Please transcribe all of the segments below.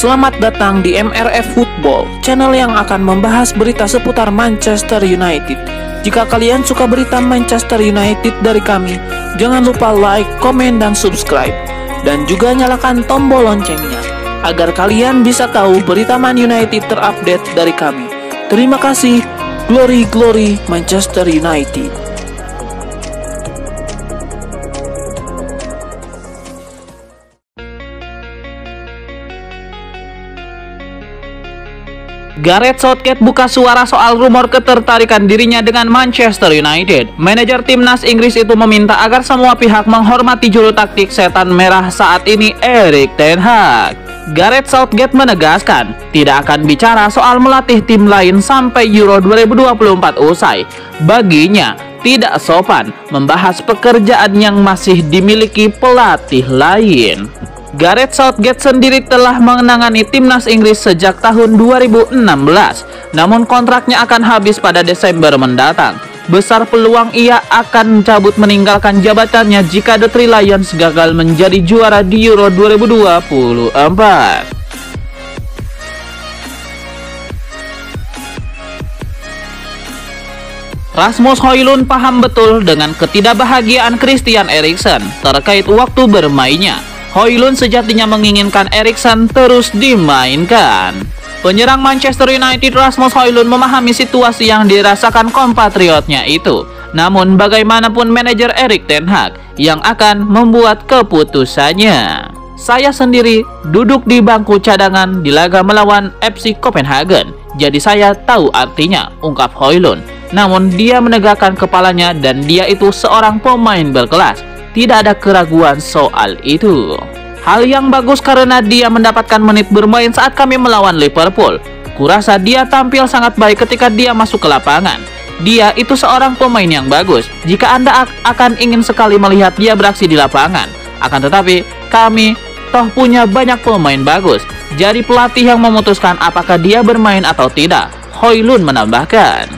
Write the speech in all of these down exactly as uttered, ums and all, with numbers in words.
Selamat datang di M R F Football, channel yang akan membahas berita seputar Manchester United. Jika kalian suka berita Manchester United dari kami, jangan lupa like, komen, dan subscribe. Dan juga nyalakan tombol loncengnya, agar kalian bisa tahu berita Man United terupdate dari kami. Terima kasih. Glory, glory Manchester United. Gareth Southgate buka suara soal rumor ketertarikan dirinya dengan Manchester United. Manajer timnas Inggris itu meminta agar semua pihak menghormati juru taktik setan merah saat ini, Erik ten Hag. Gareth Southgate menegaskan tidak akan bicara soal melatih tim lain sampai Euro dua ribu dua puluh empat usai. Baginya tidak sopan membahas pekerjaan yang masih dimiliki pelatih lain. Gareth Southgate sendiri telah menangani timnas Inggris sejak tahun dua ribu enam belas, namun kontraknya akan habis pada Desember mendatang. Besar peluang ia akan cabut meninggalkan jabatannya jika The Three Lions gagal menjadi juara di Euro dua ribu dua puluh empat. Rasmus Højlund paham betul dengan ketidakbahagiaan Christian Eriksen terkait waktu bermainnya. Højlund sejatinya menginginkan Eriksen terus dimainkan. Penyerang Manchester United Rasmus Højlund memahami situasi yang dirasakan kompatriotnya itu. Namun bagaimanapun manajer Erik ten Hag yang akan membuat keputusannya. Saya sendiri duduk di bangku cadangan di laga melawan F C Copenhagen. Jadi saya tahu artinya, ungkap Højlund. Namun dia menegakkan kepalanya dan dia itu seorang pemain berkelas. Tidak ada keraguan soal itu. Hal yang bagus karena dia mendapatkan menit bermain saat kami melawan Liverpool. Kurasa dia tampil sangat baik ketika dia masuk ke lapangan. Dia itu seorang pemain yang bagus. Jika Anda akan ingin sekali melihat dia beraksi di lapangan. Akan tetapi kami toh punya banyak pemain bagus. Jadi pelatih yang memutuskan apakah dia bermain atau tidak, Højlund menambahkan.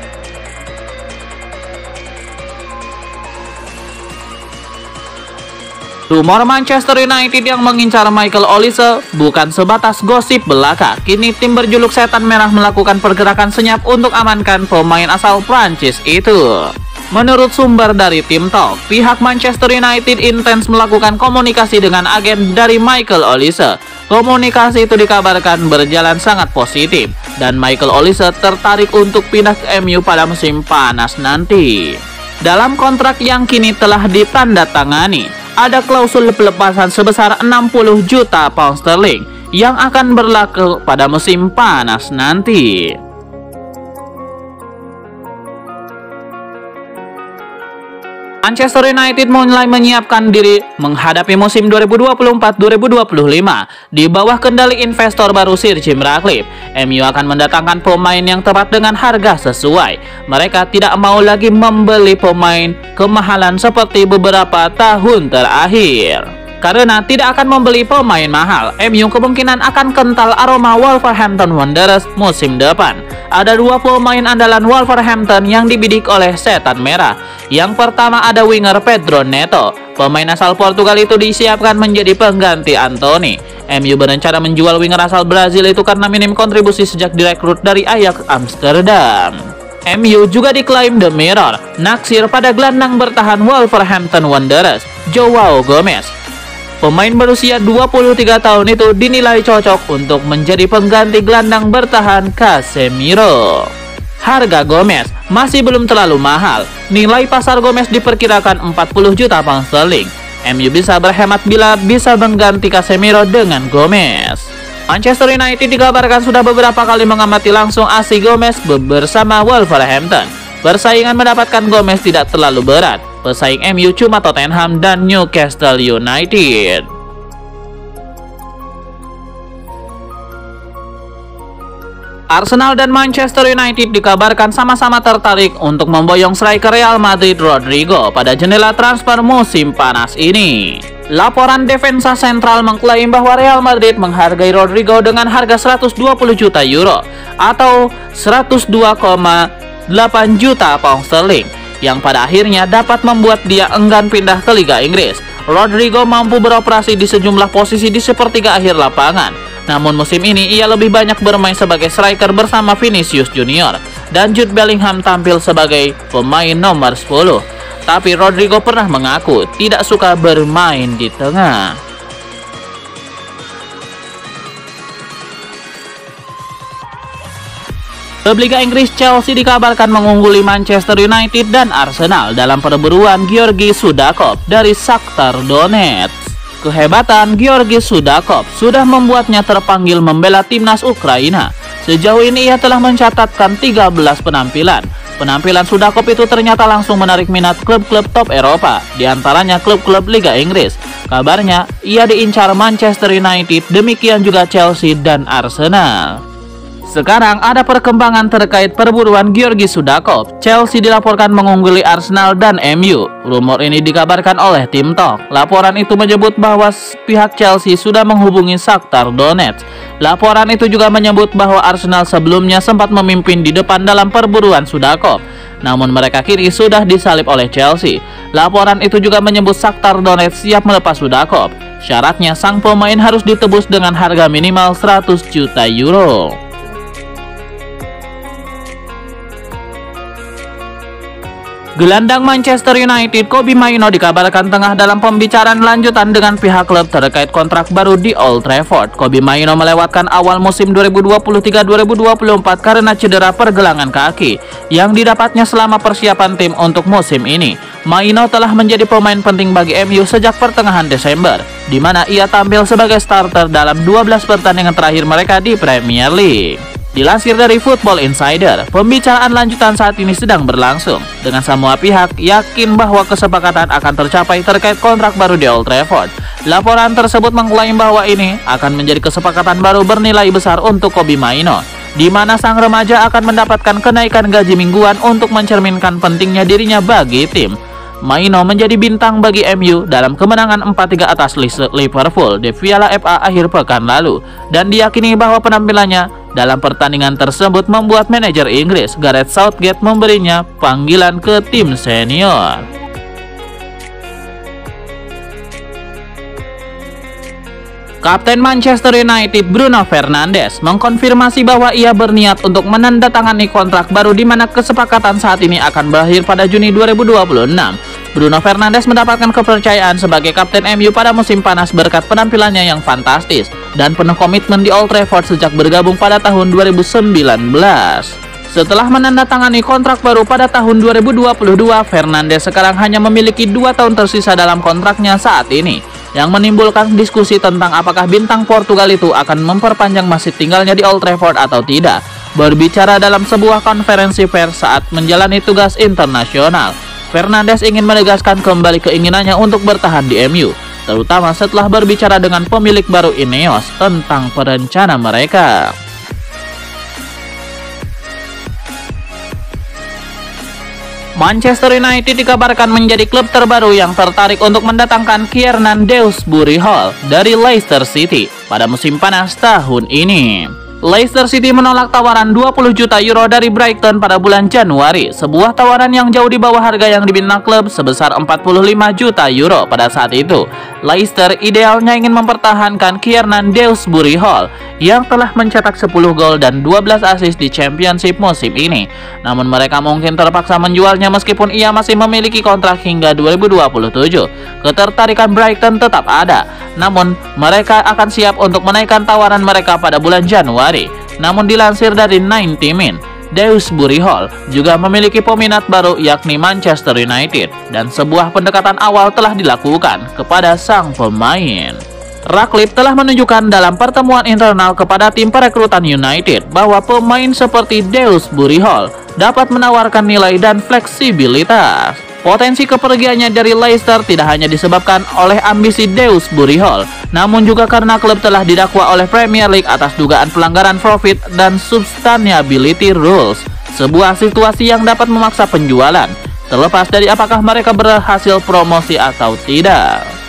Rumor Manchester United yang mengincar Michael Olise bukan sebatas gosip belaka. Kini tim berjuluk setan merah melakukan pergerakan senyap untuk amankan pemain asal Prancis itu. Menurut sumber dari tim Talk, pihak Manchester United intens melakukan komunikasi dengan agen dari Michael Olise. Komunikasi itu dikabarkan berjalan sangat positif dan Michael Olise tertarik untuk pindah ke M U pada musim panas nanti. Dalam kontrak yang kini telah ditandatangani, ada klausul pelepasan sebesar enam puluh juta pound sterling yang akan berlaku pada musim panas nanti. Manchester United mulai menyiapkan diri menghadapi musim dua ribu dua puluh empat dua ribu dua puluh lima di bawah kendali investor baru Sir Jim Ratcliffe. M U akan mendatangkan pemain yang tepat dengan harga sesuai. Mereka tidak mau lagi membeli pemain kemahalan seperti beberapa tahun terakhir. Karena tidak akan membeli pemain mahal, M U kemungkinan akan kental aroma Wolverhampton Wanderers musim depan. Ada dua pemain andalan Wolverhampton yang dibidik oleh setan merah. Yang pertama ada winger Pedro Neto. Pemain asal Portugal itu disiapkan menjadi pengganti Anthony. M U berencana menjual winger asal Brazil itu karena minim kontribusi sejak direkrut dari Ajax Amsterdam. M U juga diklaim The Mirror naksir pada gelandang bertahan Wolverhampton Wanderers, Joao Gomez. Pemain berusia dua puluh tiga tahun itu dinilai cocok untuk menjadi pengganti gelandang bertahan Casemiro. Harga Gomez masih belum terlalu mahal. Nilai pasar Gomez diperkirakan empat puluh juta pound sterling. M U bisa berhemat bila bisa mengganti Casemiro dengan Gomez. Manchester United dikabarkan sudah beberapa kali mengamati langsung aksi Gomez bersama Wolverhampton. Persaingan mendapatkan Gomez tidak terlalu berat. Pesaing M U cuma Tottenham dan Newcastle United. Arsenal dan Manchester United dikabarkan sama-sama tertarik untuk memboyong striker Real Madrid Rodrigo pada jendela transfer musim panas ini. Laporan Defensa Central mengklaim bahwa Real Madrid menghargai Rodrigo dengan harga seratus dua puluh juta euro atau seratus dua koma delapan juta pound sterling, yang pada akhirnya dapat membuat dia enggan pindah ke Liga Inggris. Rodrigo mampu beroperasi di sejumlah posisi di sepertiga akhir lapangan. Namun musim ini ia lebih banyak bermain sebagai striker bersama Vinicius Junior dan Jude Bellingham tampil sebagai pemain nomor sepuluh. Tapi Rodrigo pernah mengaku tidak suka bermain di tengah. Klub Liga Inggris Chelsea dikabarkan mengungguli Manchester United dan Arsenal dalam perburuan Georgi Sudakov dari Shakhtar Donetsk. Kehebatan Georgi Sudakov sudah membuatnya terpanggil membela timnas Ukraina. Sejauh ini ia telah mencatatkan tiga belas penampilan. Penampilan Sudakov itu ternyata langsung menarik minat klub-klub top Eropa, diantaranya klub-klub Liga Inggris. Kabarnya ia diincar Manchester United, demikian juga Chelsea dan Arsenal. Sekarang ada perkembangan terkait perburuan Georgi Sudakov. Chelsea dilaporkan mengungguli Arsenal dan M U. Rumor ini dikabarkan oleh Tim Talk. Laporan itu menyebut bahwa pihak Chelsea sudah menghubungi Shakhtar Donetsk. Laporan itu juga menyebut bahwa Arsenal sebelumnya sempat memimpin di depan dalam perburuan Sudakov. Namun mereka kini sudah disalip oleh Chelsea. Laporan itu juga menyebut Shakhtar Donetsk siap melepas Sudakov. Syaratnya sang pemain harus ditebus dengan harga minimal seratus juta euro. Gelandang Manchester United Kobbie Mainoo dikabarkan tengah dalam pembicaraan lanjutan dengan pihak klub terkait kontrak baru di Old Trafford. Kobbie Mainoo melewatkan awal musim dua ribu dua puluh tiga dua ribu dua puluh empat karena cedera pergelangan kaki yang didapatnya selama persiapan tim untuk musim ini. Mainoo telah menjadi pemain penting bagi M U sejak pertengahan Desember, di mana ia tampil sebagai starter dalam dua belas pertandingan terakhir mereka di Premier League. Dilansir dari Football Insider, pembicaraan lanjutan saat ini sedang berlangsung dengan semua pihak yakin bahwa kesepakatan akan tercapai terkait kontrak baru di Old Trafford. Laporan tersebut mengklaim bahwa ini akan menjadi kesepakatan baru bernilai besar untuk Kobbie Mainoo, di mana sang remaja akan mendapatkan kenaikan gaji mingguan untuk mencerminkan pentingnya dirinya bagi tim. Mainoo menjadi bintang bagi M U dalam kemenangan empat tiga atas Liverpool di Piala F A akhir pekan lalu, dan diyakini bahwa penampilannya dalam pertandingan tersebut membuat manajer Inggris Gareth Southgate memberinya panggilan ke tim senior. Kapten Manchester United Bruno Fernandes mengkonfirmasi bahwa ia berniat untuk menandatangani kontrak baru di mana kesepakatan saat ini akan berakhir pada Juni dua ribu dua puluh enam. Bruno Fernandes mendapatkan kepercayaan sebagai kapten M U pada musim panas berkat penampilannya yang fantastis dan penuh komitmen di Old Trafford sejak bergabung pada tahun dua ribu sembilan belas. Setelah menandatangani kontrak baru pada tahun dua ribu dua puluh dua, Fernandes sekarang hanya memiliki dua tahun tersisa dalam kontraknya saat ini, yang menimbulkan diskusi tentang apakah bintang Portugal itu akan memperpanjang masa tinggalnya di Old Trafford atau tidak. Berbicara dalam sebuah konferensi pers saat menjalani tugas internasional, Fernandes ingin menegaskan kembali keinginannya untuk bertahan di M U, terutama setelah berbicara dengan pemilik baru Ineos tentang perencana mereka. Manchester United dikabarkan menjadi klub terbaru yang tertarik untuk mendatangkan Kiernan Dewsbury Hall dari Leicester City pada musim panas tahun ini. Leicester City menolak tawaran dua puluh juta euro dari Brighton pada bulan Januari, sebuah tawaran yang jauh di bawah harga yang diminta klub sebesar empat puluh lima juta euro pada saat itu. Leicester idealnya ingin mempertahankan Kiernan Dewsbury Hall yang telah mencetak sepuluh gol dan dua belas assist di Championship musim ini. Namun mereka mungkin terpaksa menjualnya meskipun ia masih memiliki kontrak hingga dua ribu dua puluh tujuh. Ketertarikan Brighton tetap ada, namun mereka akan siap untuk menaikkan tawaran mereka pada bulan Januari. Namun dilansir dari ninety min, Dewsbury Hall juga memiliki peminat baru yakni Manchester United, dan sebuah pendekatan awal telah dilakukan kepada sang pemain. Ratcliffe telah menunjukkan dalam pertemuan internal kepada tim perekrutan United bahwa pemain seperti Dewsbury Hall dapat menawarkan nilai dan fleksibilitas. Potensi kepergiannya dari Leicester tidak hanya disebabkan oleh ambisi Dewsbury Hall, namun juga karena klub telah didakwa oleh Premier League atas dugaan pelanggaran profit dan sustainability rules, sebuah situasi yang dapat memaksa penjualan, terlepas dari apakah mereka berhasil promosi atau tidak.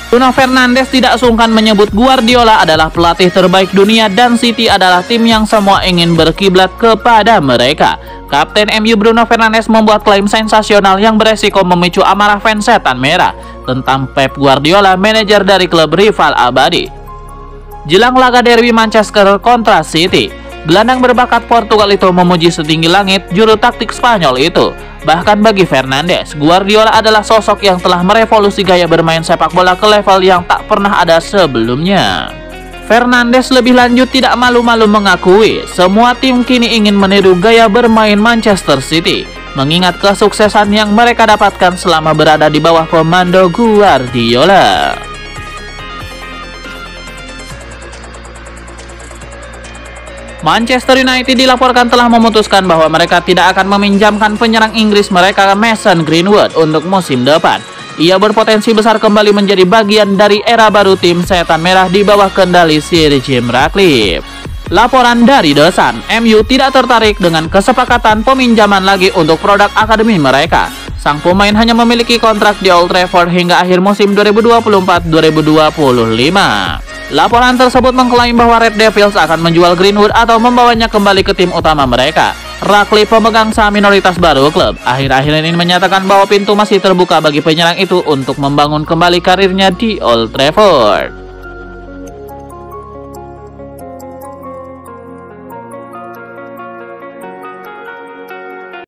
Bruno Fernandes tidak sungkan menyebut Guardiola adalah pelatih terbaik dunia dan City adalah tim yang semua ingin berkiblat kepada mereka. Kapten M U Bruno Fernandes membuat klaim sensasional yang beresiko memicu amarah fans setan merah tentang Pep Guardiola, manajer dari klub rival abadi. Jelang laga derby Manchester kontra City, gelandang berbakat Portugal itu memuji setinggi langit juru taktik Spanyol itu. Bahkan bagi Fernandes, Guardiola adalah sosok yang telah merevolusi gaya bermain sepak bola ke level yang tak pernah ada sebelumnya. Fernandes lebih lanjut tidak malu-malu mengakui semua tim kini ingin meniru gaya bermain Manchester City, mengingat kesuksesan yang mereka dapatkan selama berada di bawah komando Guardiola. Manchester United dilaporkan telah memutuskan bahwa mereka tidak akan meminjamkan penyerang Inggris mereka Mason Greenwood untuk musim depan. Ia berpotensi besar kembali menjadi bagian dari era baru tim setan merah di bawah kendali Sir Jim Ratcliffe. Laporan dari The Sun, M U tidak tertarik dengan kesepakatan peminjaman lagi untuk produk akademi mereka. Sang pemain hanya memiliki kontrak di Old Trafford hingga akhir musim dua ribu dua puluh empat dua ribu dua puluh lima. Laporan tersebut mengklaim bahwa Red Devils akan menjual Greenwood atau membawanya kembali ke tim utama mereka. Ratcliffe, pemegang saham minoritas baru klub, akhir-akhir ini menyatakan bahwa pintu masih terbuka bagi penyerang itu untuk membangun kembali karirnya di Old Trafford.